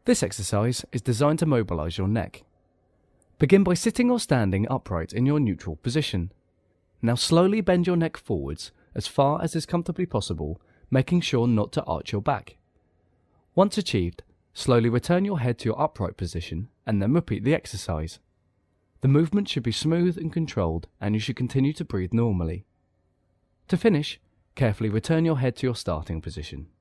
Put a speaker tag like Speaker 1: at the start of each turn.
Speaker 1: This exercise is designed to mobilize your neck. Begin by sitting or standing upright in your neutral position. Now slowly bend your neck forwards as far as is comfortably possible, making sure not to arch your back. Once achieved, slowly return your head to your upright position and then repeat the exercise. The movement should be smooth and controlled, and you should continue to breathe normally. To finish, carefully return your head to your starting position.